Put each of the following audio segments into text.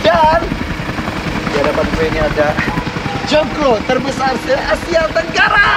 Dan di hadapan gue ini ada joglo terbesar se-Asia Tenggara.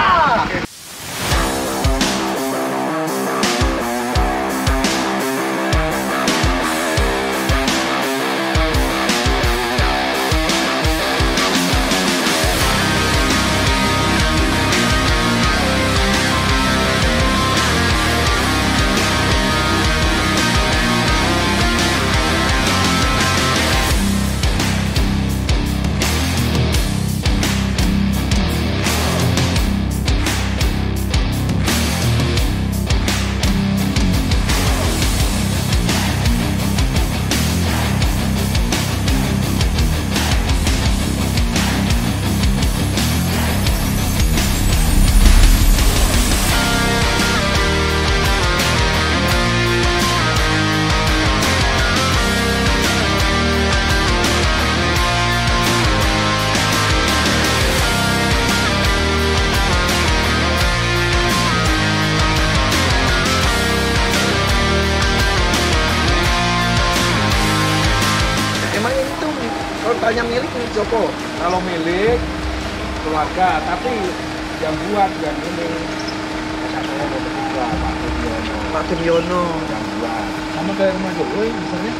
Kalau tanya milik Joko? Kalau milik keluarga, tapi yang buat yang ini saya mau bertiga, Pak Tudiono yang buat. Sama kayak rumah Joko misalnya.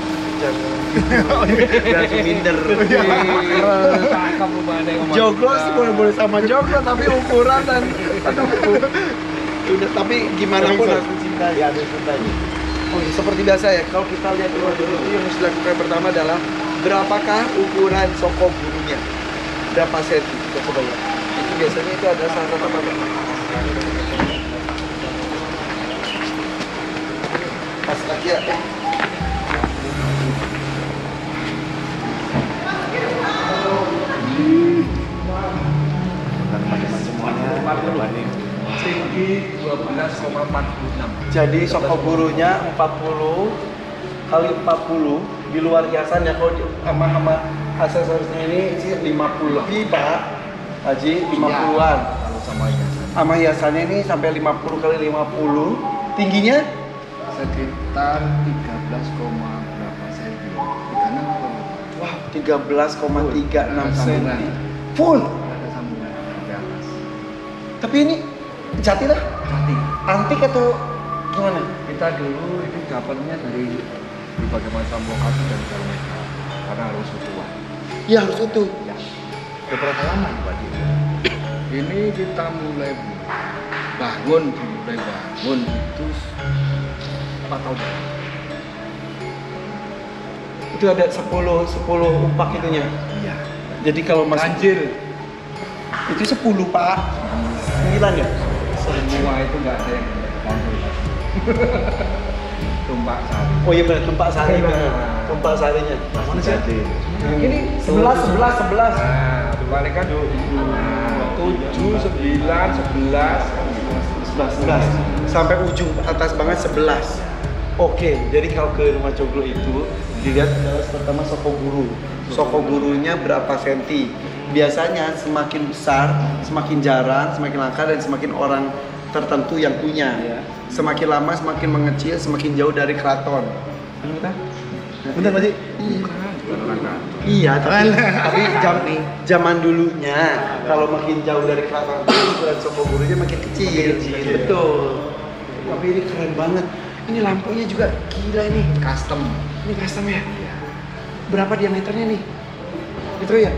Jangan minder. Cakep rumahnya. Joglo sih boleh sama Joglo, tapi ukuran dan udah, tapi gimana pun harus mencintai. Ya, harus mencintai. Oh, seperti biasa ya, kalau kita lihat di rumah Joglo itu yang harus dilakukan pertama adalah berapakah ukuran soko gurunya? Berapa senti? Kita coba lihat. Itu biasanya itu ada salah satu apa? Pas lagi ya. Tinggi 12,46. Jadi soko gurunya 40 kali 40 di luar hiasan ya, kalau sama aksesorisnya ini sih 50 lebih Pak Haji, 50-an. Kalau sama hiasan Sama hiasannya ini sampai 50 kali 50. Tingginya sekitar 13, berapa senti? 36 apa? wah 13,36 cm. Sambungan. Full. Ada sambungan di atas. Tapi ini jati lah. Jati. Antik atau gimana? Kita dulu ini dapatnya dari berbagai macam lokasi dan segala macam, karena harus utuhan. Ya harus utuh. Ya. Beberapa lama Pak Di? Ini kita mulai bangun itu 4 tahun. Itu ada 10 umpak itunya. Iya. Jadi kalau masih Ganjil. itu 10 Pak. 9 ya? Semua itu nggak ada yang ganjil. Tumpak sari. Oh iya benar, tumpak sari benar. Tumpak sarinya. Mana sih? Ini 11. Nah, kemarin kan 7, 9, 11 kan gitu. 11 sampai ujung atas banget 11. Oke, jadi kalau ke rumah Joglo itu dilihat adalah pertama soko guru. Soko gurunya berapa senti? Biasanya semakin besar, semakin jarang, semakin langka dan semakin orang tertentu yang punya. Iya. Semakin lama semakin mengecil, semakin jauh dari keraton. Bener Pak Ji? Iya, tapi zaman dulunya kalau makin jauh dari keraton, ukuran soko gurunya makin kecil. Betul. Tapi ini keren banget. Ini lampunya juga gila ini. Custom. Ini custom ya? Iya. Berapa diameternya nih? Itu ya?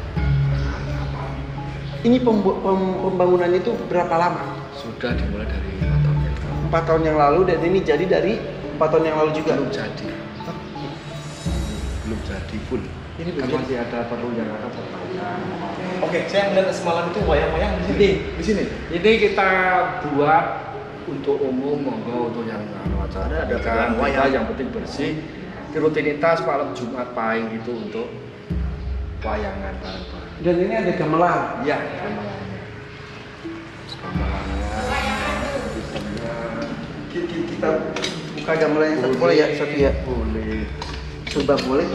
Ini pembangunannya itu berapa lama? Sudah dimulai dari 4 tahun yang lalu. 4 tahun yang lalu, dan ini jadi dari 4 tahun yang lalu juga? Belum jadi. Belum jadi full. Ini Kan belum masih ada perlu yang akan pertanyaan. Oke, saya melihat semalam itu wayang-wayang di sini. Di sini. Jadi kita buat untuk umum, monggo untuk yang acara Ada pernikahan, wayang. yang penting bersih. Di rutinitas malam Jumat Pahing itu untuk wayangan bareng-bareng. Dan ini ada gamelan. Iya, gamelannya. Gamelannya, desainnya. Kita buka gamelannya satu boleh ya? Satu ya? Boleh. Coba boleh?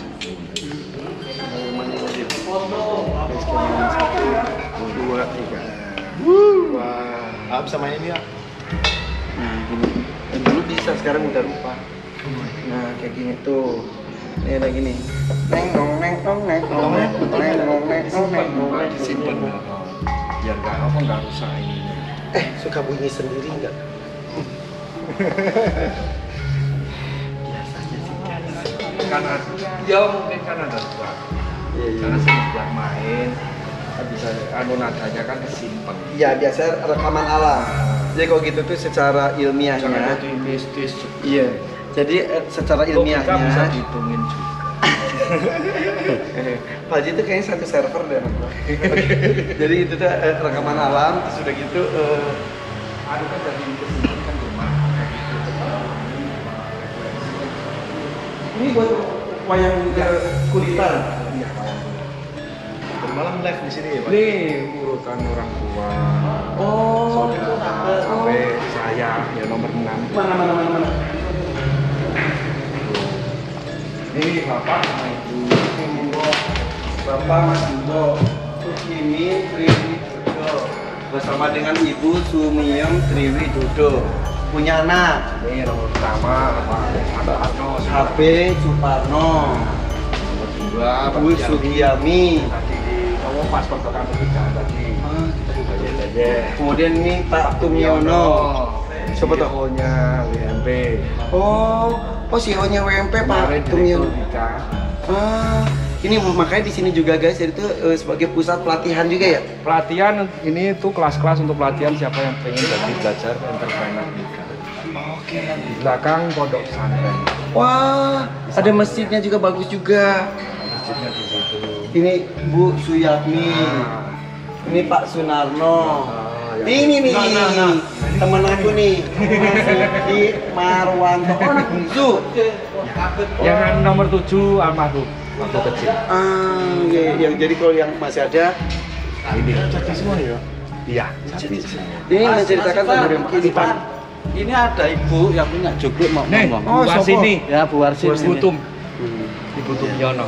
Satu, dua, tiga. Wah, sama ini ya. Nah, gini. Dan dulu bisa, sekarang udah lupa. Nah, kayak gini tuh. Ini ada gini. Neng nong neng nong neng nong neng neng nong neng nong neng nong neng. Simpen. Biar nggak rusak ini. Suka bunyi sendiri nggak? Karena dia mungkin kan ada dua. Karena sejak main kan bisa nadanya kan kesimpan. Iya, biasa rekaman alam. Jadi kalau gitu tuh secara Jangan ilmiahnya. itu mistis. Iya. Jadi secara Logika bisa ilmiahnya. dihitungin juga. Pak Haji itu kayaknya satu server deh. Jadi itu tuh rekaman alam, terus udah gitu. Ada kan jadi kesimpan kan rumah. Ini buat wayang kulitan. Iya, Bermalam live di sini ya, Pak? Nih urutan orang tua. Oh, Saudara sampai saya ya nomor 6. mana. Ini bapak sama ibu. Bapak Mas Ibo, Sukimi Triwidodo bersama dengan Ibu Sumiyem Triwidodo. Punya anak Ini nomor pertama ada Arno. HP Suparno, Nomor 2 Bu Sugiyami. Tadi di kamu paspor ke kamu kerjaan tadi. Kemudian ini Pak Tumiono. Siapa tuh? CEO-nya WMP. Oh CEO-nya WMP Kemarin Pak Tumiono. Direktur Dika. Ini makanya di sini juga guys, jadi itu sebagai pusat pelatihan juga ya. Pelatihan ini tuh kelas-kelas untuk pelatihan siapa yang pengen jadi belajar entrepreneur Dika. Oke. Di belakang pondok pesantren. Wah, ada masjidnya juga bagus juga. Masjidnya di situ. Ini Bu Suyatmi. Nah. Ini Pak Sunarno. yang- Ini nih, temen aku nih, Suki Marwanto. Oh, anak bungsu. Yang nomor 7 almarhum waktu kecil. Iya. Jadi kalau yang masih ada, Ini Jadi semua ya? iya, jadi ini menceritakan tentang kehidupan. Ini ada ibu yang punya jogluk mau Nih, ngomong. Oh, Bu sopo? Warsini. Ya Bu Warsin. Bu Tum. Ibu Tumyono.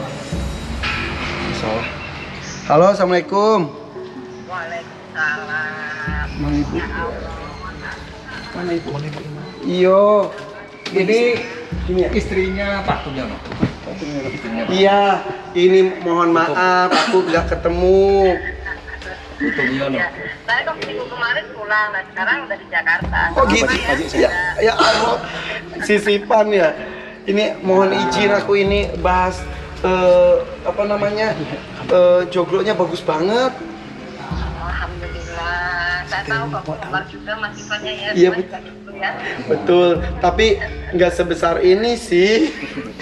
Salah. Halo, assalamualaikum. Waalaikumsalam. Mang Ibu. Ya Allah. Mana Ibu? Iyo. Ini Ini ya? istrinya Pak Tumyono. Iya, ini mohon maaf, aku nggak ketemu. Bu Tumyono. Ya, saya kok minggu kemarin pulang, nah sekarang udah di Jakarta. Oh gitu. Ya, Ya Allah, sisipan ya. Ini mohon izin aku ini bahas apa namanya jogloknya bagus banget. Alhamdulillah. Saya tahu kok keluar juga masifannya ya. Iya, Cuma betul. gitu ya. Betul, tapi nggak sebesar ini sih.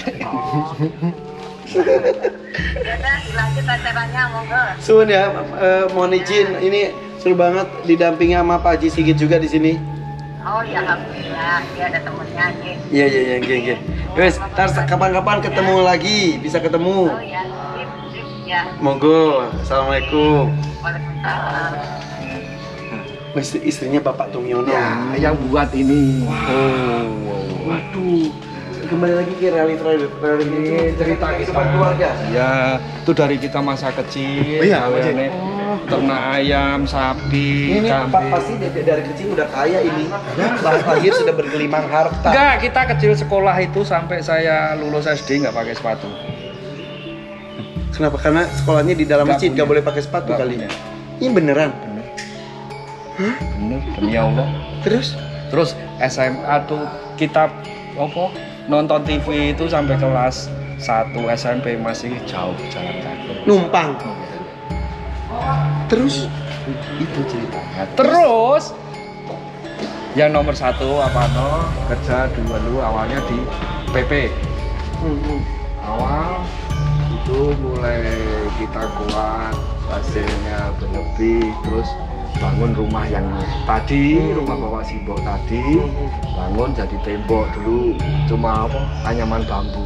Ya udah, dilanjut acaranya, monggo. Sun ya, mohon izin. Ini seru banget didampingi sama Pak Haji Sigit juga di sini. Oh ya, alhamdulillah. Dia ada temennya aja. Iya, geng. Wes, ntar kapan-kapan ketemu lagi, bisa ketemu. Oh ya, sip, ya. Monggo, assalamualaikum. Waalaikumsalam. Istrinya Bapak Tumiono. Ya, yang buat ini. Waduh, kembali lagi ke realita Ini cerita kehidupan keluarga. Ya, itu dari kita masa kecil. Iya, gaweane ternak ayam, sapi, Ini Pak kambing. pasti dari kecil udah kaya ini. Bahas lahir sudah bergelimang harta. Enggak, kita kecil sekolah itu sampai saya lulus SD nggak pakai sepatu. Kenapa? Karena sekolahnya di dalam Nggak masjid, punya. nggak boleh pakai sepatu Nggak kali. punya. Ini beneran. Bener, demi Allah. Terus? Terus SMA tuh kita nonton TV itu sampai kelas 1 SMP masih jauh jalan kaki. Numpang. Terus? Itu ceritanya. Terus yang nomor 1 kerja dulu awalnya di PP. Awal itu mulai kita kuat, hasilnya berlebih, terus bangun rumah yang tadi, rumah Bapak Simbok tadi, bangun jadi tembok dulu, cuma anyaman bambu.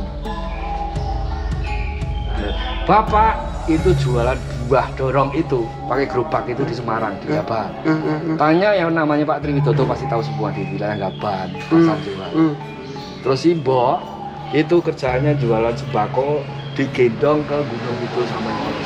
Bapak itu jualan buah dorong itu, pakai gerobak itu di Semarang, di Gaban. Tanya yang namanya Pak Triwidodo pasti tahu semua di wilayah Gaban, pasar jual. Terus Simbok itu kerjanya jualan sembako digendong ke gunung itu sama nyolong.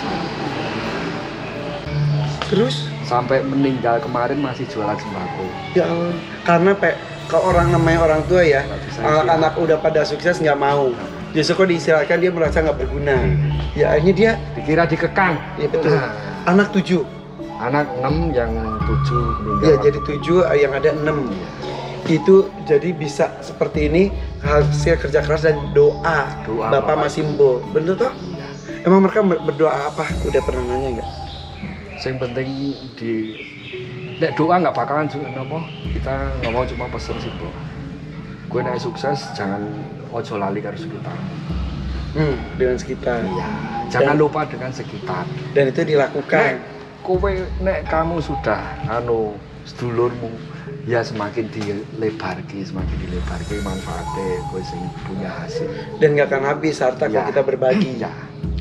Terus? Sampai meninggal kemarin masih jualan sembako. Ya Allah. Karena kalau orang namanya orang tua ya, Nggak bisa anak-anak udah pada sukses nggak mau. Justru kok diistirahatkan dia merasa nggak berguna. Ya akhirnya dia, Dikira dikekang. ya betul. Nah, Anak 7. anak 6 yang 7 meninggal. Ya jadi 7 yang ada 6. Itu jadi bisa seperti ini hasil kerja keras dan doa, Doa Bapak Bapak. Masimbo. Bener toh? Emang mereka berdoa apa? Udah pernah nanya nggak? Yang penting di nek doa nggak bakalan juga nopo. Kita ngomong cuma pesen simpel. Gue nek sukses jangan ojo lali karo sekitar. Dengan sekitar. Iya. Jangan lupa dengan sekitar. Dan itu dilakukan. Nek kamu sudah sedulurmu ya semakin dilebarke manfaatnya kowe sing punya hasil. Dan nggak akan habis harta kalau Ya. kita berbagi. Ya,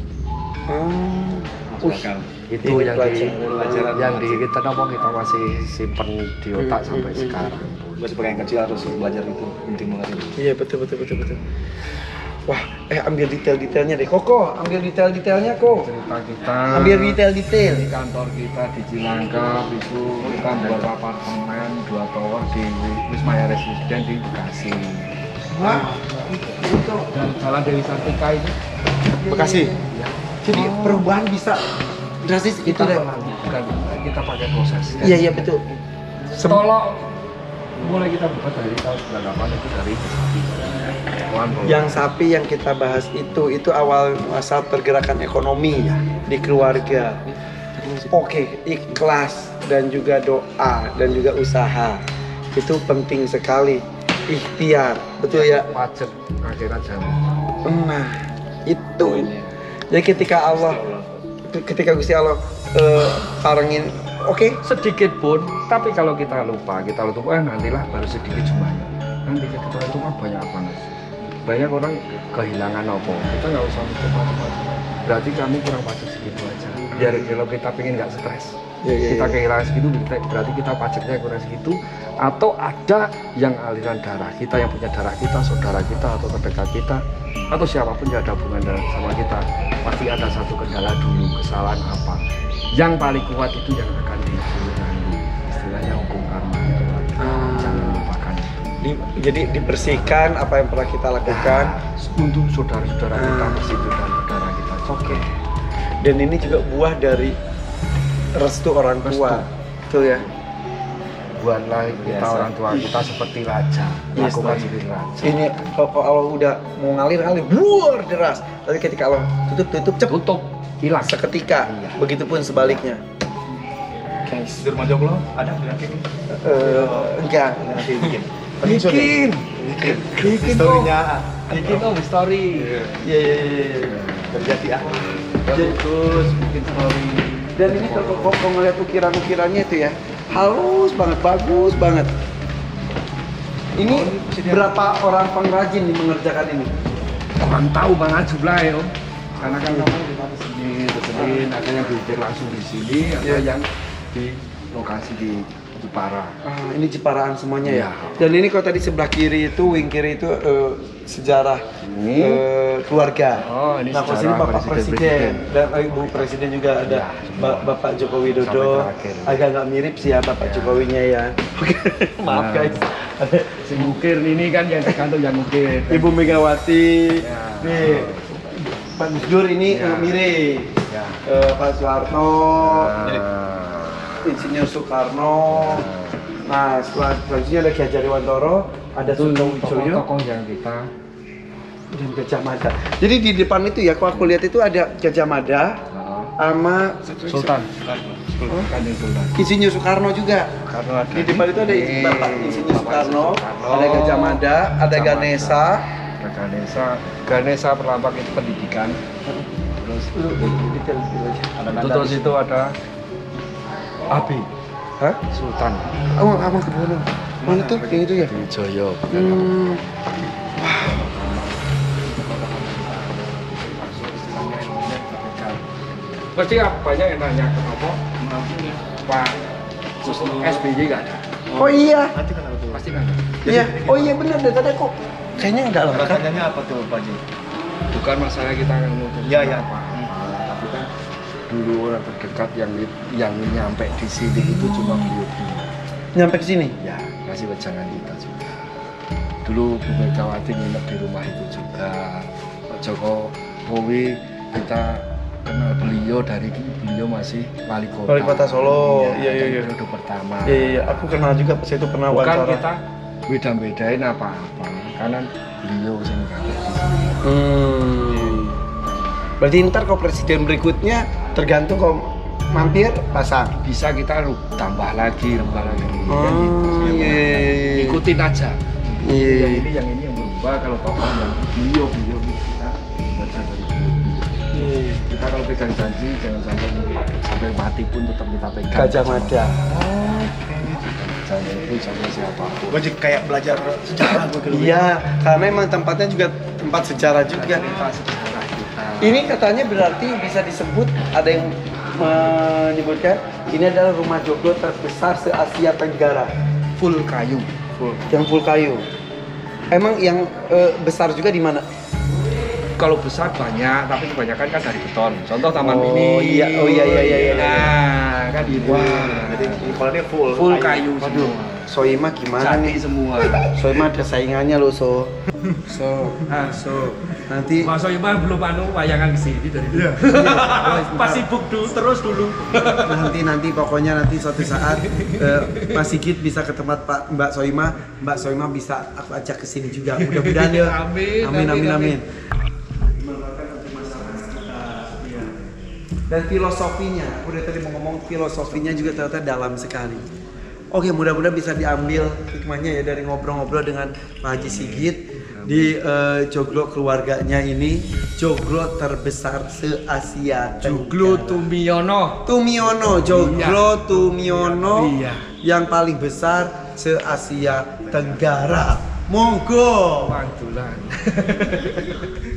Wih, itu ini yang pelajaran kita nopo kita masih simpen di otak sampai sekarang. Gue sebagai yang kecil harus belajar itu, penting banget itu. Iya betul. Wah, ambil detail-detailnya deh. Koko, ambil detail-detailnya kok. Cerita kita Ambil detail-detail. di kantor kita di Cilangkap itu kita buat apartemen 2 tower di Wisma Jaya Residen di Bekasi. Wah, itu Dan Jalan Dewi Sartika itu Bekasi. ya, jadi perubahan bisa drastis itu kita deh. bukan kita pakai proses. Iya betul. Tolong mulai kita buka dari tahun 98 itu dari sapi. Yang sapi yang kita bahas itu awal masa pergerakan ekonomi di keluarga. Oke, ikhlas dan juga doa dan juga usaha itu penting sekali. Ikhtiar, betul ya. Pajak akhirat jalan. Nah, itu. Jadi ketika Gusti Allah karengin, oke, Sedikit pun, tapi kalau kita lupa nantilah baru sedikit jumlahnya. Nanti kita itu mah banyak banget. Banyak orang kehilangan apa, kita nggak usah mikir macam-macam. Berarti kami kurang pajak segitu aja. Biar kalau kita pengen nggak stres, kita kehilangan segitu, berarti kita pajaknya kurang segitu. Atau ada yang aliran darah kita, yang punya darah kita, saudara kita atau terdekat kita, atau siapapun yang ada hubungan sama kita, pasti ada satu kendala dulu, kesalahan apa. Yang paling kuat itu yang akan ditanggung. Istilahnya hukum karma itu. Jangan lupakan itu. Jadi dibersihkan apa yang pernah kita lakukan. Untuk saudara-saudara kita masih itu dan saudara kita. Oke. Dan ini juga buah dari restu orang tua. Betul ya. Buatlah kita orang tua kita seperti raja. Yes, Lakukan Tuhan. seperti raja. Ini kalau Allah udah mau ngalir buar deras. Tapi ketika Allah tutup cep Tutup, hilang. seketika. Iya. Begitupun sebaliknya. Guys, Di rumah Joglo ada nanti nih. enggak. Nanti bikin. Bikin Historinya. bikin story. Iya. Terjadi ah. Terus bikin story. Dan ini kalau ngeliat ukiran-ukirannya itu ya, halus banget, bagus banget. Ini berapa orang pengrajin nih mengerjakan ini? Orang tahu banget jumlahnya om. Karena kan kamu kita pesenin, ada yang bikin langsung di sini, ada yang di lokasi di Jepara. Ini Jeparaan semuanya ya. Iya. Dan ini kalau tadi sebelah kiri itu, wing kiri itu sejarah Ini. keluarga. Oh, ini Nah, kalau sini sejarah Bapak Presiden dan Ibu Presiden juga ada. Ya, Bapak Joko Widodo. Sampai terakhir. Agak mirip sih ya Bapak Jokowinya ya. Oke, maaf Nah. guys. Ada Si Mukir ini kan yang tergantung yang Mukir. Ibu Megawati. Ya. Nih, Pak Gus Dur ini Ya. mirip. Ya. Pak Soeharto. Insinyur Soekarno. Nah, selanjutnya ada Ki Hajar Dewantara, ada Sutomo Wijoyo, Tokoh yang kita dan Gajah Mada. Jadi di depan itu ya, kalau aku lihat itu ada Gajah Mada sama Sultan. Kanjeng Sultan. Insinyur Soekarno juga. Karena Di depan itu ada Bapak Insinyur Soekarno, ada Gajah Mada, ada Ganesha. Ganesha perlambang itu pendidikan. Terus terus itu ada Abi Hah? Sultan Oh, abang kebun. Mana tuh? Yang itu ya? Wijoyo. Pasti banyak yang nanya kenapa Pak SBY nggak ada. Oh iya. Nanti kenapa tuh? Pasti nggak ada. Iya. Oh iya benar deh tadi kok. Kayaknya enggak lah. Pertanyaannya apa tuh Pak Ji? Bukan masalah kita nuntut Iya, iya. apa. Tapi kan dulu orang terdekat yang nyampe di sini itu cuma beliau. Nyampe ke sini. Ya, kasih wejangan kita juga. Dulu Bu Megawati nginep di rumah itu juga. Jokowi kita kenal beliau dari beliau masih wali kota. Wali kota Solo, iya. Periode pertama. Iya, aku kenal juga pas itu pernah Bukan wawancara. kita beda-bedain apa-apa, karena beliau sing kakek. Berarti ntar kalau presiden berikutnya tergantung kalau mampir pasang. Bisa kita tambah lagi. Kan gitu. Iya. Ikutin aja. Iya. Yang ini yang berubah, kalau tokoh yang beliau kita baca dari beliau. Kita kalau pegang janji jangan sampai mati pun tetap kita pegang. Gajah Mada. Jangan itu sama siapapun. Gue jadi kayak belajar sejarah gue gitu. Iya, karena emang tempatnya juga tempat sejarah juga. Cerita sejarah kita. Ini katanya berarti bisa disebut, ada yang menyebutkan ini adalah rumah joglo terbesar se-Asia Tenggara. Full kayu. Yang full kayu. Emang yang besar juga di mana? Kalau besar banyak, tapi kebanyakan kan dari beton. Contoh Taman Oh, Mini. iya. Oh, iya. Nah, kan gitu. Jadi lingkungannya full. Full kayu Waduh, semua. Soima gimana Cantik nih? semua. Soima ada saingannya loh, So. Nanti Mas Soimah belum wayangan kesini dari dulu. Pas sibuk terus dulu. nanti pokoknya nanti suatu saat Mas Sigit bisa ke tempat Mbak Soima bisa aku ajak ke sini juga. Mudah-mudahan ya. Amin. Dan filosofinya, udah tadi mau ngomong filosofinya juga ternyata dalam sekali. Oke, mudah-mudahan bisa diambil hikmahnya ya dari ngobrol-ngobrol dengan Pak Haji Sigit di joglo keluarganya ini, joglo terbesar se-Asia. Joglo Tumiono. Joglo Iya. Tumiono Iya. yang paling besar se-Asia Tenggara. Monggo. Pantulan.